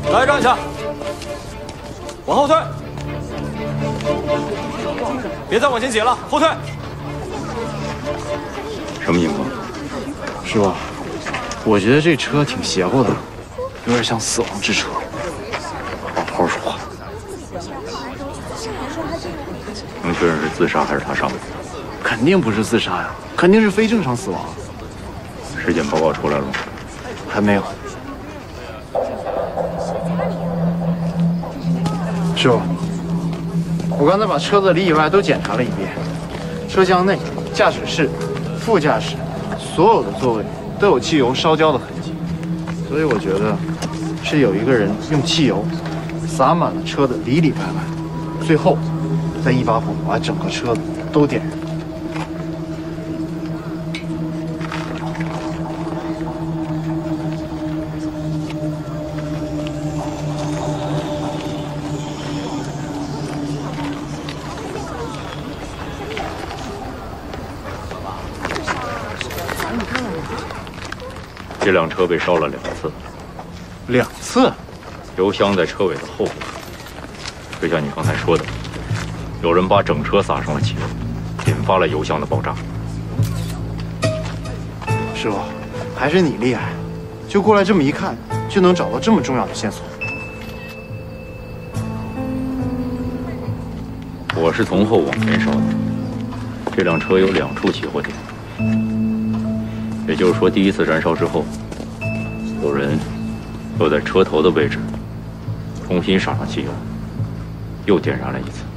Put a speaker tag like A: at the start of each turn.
A: 来，让一下，往后退，别再往前挤了，后退。
B: 什么情况？
C: 师傅，我觉得这车挺邪乎的，有点像死亡之车。
B: 好好说话。能确认是自杀还是他杀的？
C: 肯定不是自杀呀，肯定是非正常死亡。
B: 尸检报告出来了吗？
C: 还没有。师傅，我刚才把车子里以外都检查了一遍，车厢内、驾驶室、副驾驶所有的座位都有汽油烧焦的痕迹，所以我觉得是有一个人用汽油洒满了车的里里外外，最后再一把火把整个车子都点燃。
B: 这辆车被烧了2次
C: ，2次，
B: 油箱在车尾的后部。就像你刚才说的，有人把整车洒上了汽油，引发了油箱的爆炸。
C: 师傅，还是你厉害，就过来这么一看，就能找到这么重要的线索。
B: 我是从后往前烧的，这辆车有2处起火点。也就是说，第一次燃烧之后，有人又在车头的位置重新洒上汽油，又点燃了一次。